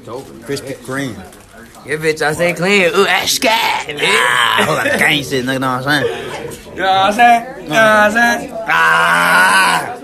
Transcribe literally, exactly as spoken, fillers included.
Krispy Kreme. Yeah, bitch, I say clean. Ooh, that's scat. Ah, hold on, gang shit, nigga, know what I'm saying? You know what I'm saying? You know what I'm saying? Ah!